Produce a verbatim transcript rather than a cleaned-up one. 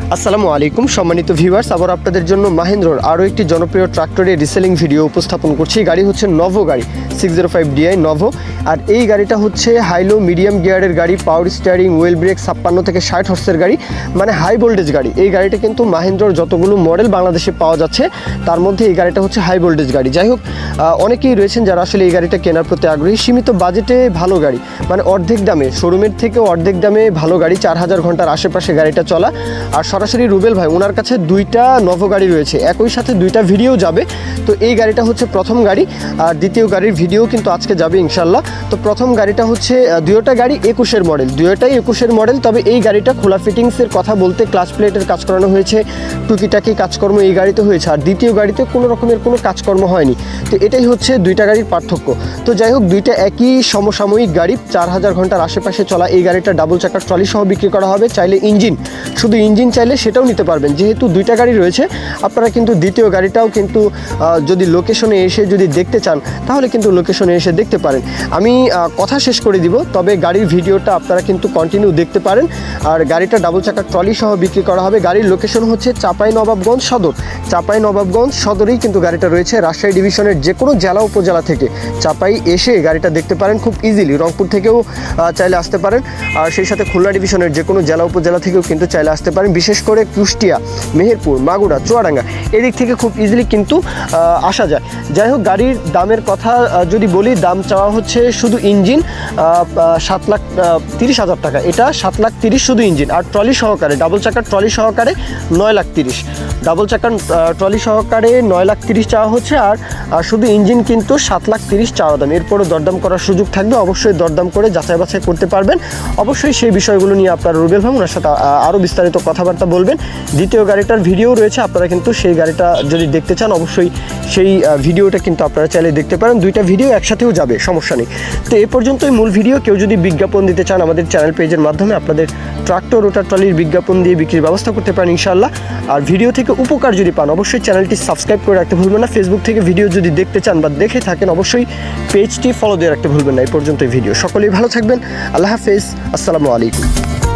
আসসালামু আলাইকুম সম্মানিত ভিউয়ার্স, আবার আপনাদের জন্য মাহেন্দ্রর আরও একটি জনপ্রিয় ট্রাক্টরের রিসেলিং ভিডিও উপস্থাপন করছি। গাড়ি হচ্ছে নভো গাড়ি six zero five DI Novo. আর এই গাড়িটা হচ্ছে হাইলো মিডিয়াম গিয়ারের গাড়ি, পাওয়ার স্টিয়ারিং, ওয়েল ব্রেক, ছাপ্পান্ন থেকে ষাট হর্সের গাড়ি, মানে হাই ভোল্টেজ গাড়ি। এই গাড়িটা কিন্তু মাহেন্দ্রর যতগুলো মডেল বাংলাদেশে পাওয়া যাচ্ছে তার মধ্যে এই গাড়িটা হচ্ছে হাই ভোল্টেজ গাড়ি। যাই হোক, অনেকেই রয়েছেন যারা আসলে এই গাড়িটা কেনার প্রতি আগ্রহী। সীমিত বাজেটে ভালো গাড়ি, মানে অর্ধেক দামে, শোরুমের থেকে অর্ধেক দামে ভালো গাড়ি, চার হাজার ঘন্টার আশেপাশে গাড়িটা চলা। আর সরাসরি রুবেল ভাই ওনার কাছে দুইটা নভো গাড়ি রয়েছে, একই সাথে দুইটা ভিডিও যাবে। তো এই গাড়িটা হচ্ছে প্রথম গাড়ি, আর দ্বিতীয় গাড়ির ভিডিও কিন্তু আজকে যাবে ইনশাল্লাহ। তো প্রথম গাড়িটা হচ্ছে দুইটা গাড়ি একুশের মডেল, দুইটাই একুশের মডেল। তবে এই গাড়িটা খোলা ফিটিংসের কথা বলতে ক্লাচ প্লেটের কাজ করানো হয়েছে, টুকিটাকি কাজকর্ম এই গাড়িতে হয়েছে, আর দ্বিতীয় গাড়িতে কোনো রকমের কোনো কাজকর্ম হয়নি। তো এটাই হচ্ছে দুইটা গাড়ির পার্থক্য। তো যাই হোক, দুইটা একই সমসাময়িক গাড়ি, চার হাজার ঘন্টার আশেপাশে চলা। এই গাড়িটা ডাবল চাকার ট্রলি সহ বিক্রি করা হবে। চাইলে ইঞ্জিন, শুধু ইঞ্জিন চাইলে সেটাও নিতে পারবেন। যেহেতু দুইটা গাড়ি রয়েছে, আপনারা কিন্তু দ্বিতীয় গাড়িটাও কিন্তু যদি লোকেশনে এসে যদি দেখতে চান তাহলে কিন্তু লোকেশনে এসে দেখতে পারেন। আমি কথা শেষ করে দিব, তবে গাড়ির ভিডিওটা আপনারা কিন্তু কন্টিনিউ দেখতে পারেন। আর গাড়িটা ডাবল চাকার ট্রলি সহ বিক্রি করা হবে। গাড়ির লোকেশন হচ্ছে চাঁপাইনবাবগঞ্জ সদর, চাঁপাইনবাবগঞ্জ সদরেই কিন্তু গাড়িটা রয়েছে। রাজশাহী ডিভিশনের যে কোনো জেলা উপজেলা থেকে চাঁপাই এসে গাড়িটা দেখতে পারেন খুব ইজিলি। রংপুর থেকেও চাইলে আসতে পারেন, আর সেই সাথে খুলনা ডিভিশনের যে কোনো জেলা উপজেলা থেকেও কিন্তু চাইলে আসতে পারেন। বিশেষ করে কুষ্টিয়া, মেহেরপুর, মাগুরা, চুয়াডাঙ্গা এদিক থেকে খুব ইজিলি কিন্তু আসা যায়। যাই হোক, গাড়ির দামের কথা যদি বলি, দাম চাওয়া হচ্ছে শুধু ইঞ্জিন সাত লাখ তিরিশ হাজার টাকা। এটা সাত লাখ তিরিশ শুধু ইঞ্জিন, আর ট্রলি সহকারে, ডাবল চাকার ট্রলি সহকারে নয় লাখ তিরিশ। ডাবল চাকার ট্রলি সহকারে নয় লাখ তিরিশ চাওয়া হচ্ছে, আর শুধু ইঞ্জিন কিন্তু সাত লাখ তিরিশ চাওয়া দাম। এরপরও দরদাম করার সুযোগ থাকবে, অবশ্যই দরদাম করে যাচাই বাছাই করতে পারবেন। অবশ্যই সেই বিষয়গুলো নিয়ে আপনারা রুবেল ভাই ওনার সাথে আরও বিস্তারিত কথাবার্তা বলবেন। দ্বিতীয় গাড়িটার ভিডিও রয়েছে, আপনারা কিন্তু সেই গাড়িটা যদি দেখতে চান অবশ্যই সেই ভিডিওটা কিন্তু আপনারা চাইলে দেখতে পারেন। দুইটা ভিডিও একসাথেও যাবে, সমস্যা নেই। তো এই পর্যন্তই মূল ভিডিও। কেউ যদি বিজ্ঞাপন দিতে চান আমাদের চ্যানেল পেজের মাধ্যমে আপনাদের ট্রাক্টর রোটার ট্রলির বিজ্ঞাপন দিয়ে বিক্রির ব্যবস্থা করতে পারেন ইনশাআল্লাহ। আর ভিডিও থেকে উপকার যদি পান অবশ্যই চ্যানেলটি সাবস্ক্রাইব করে রাখতে ভুলবেন না। ফেসবুক থেকে ভিডিও যদি দেখতে চান বা দেখে থাকেন অবশ্যই পেজটি ফলো দিয়ে রাখতে ভুলবেন না। এই পর্যন্তই ভিডিও। সকলেই ভালো থাকবেন। আল্লাহ হাফেজ, আসসালামু আলাইকুম।